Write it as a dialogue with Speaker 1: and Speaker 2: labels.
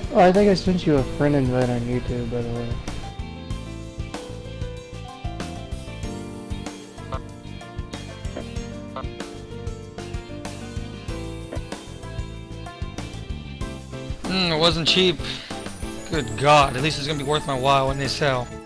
Speaker 1: Oh, I think I sent you a friend invite on YouTube, by the way.
Speaker 2: It wasn't cheap. Good God, at least it's gonna be worth my while when they sell.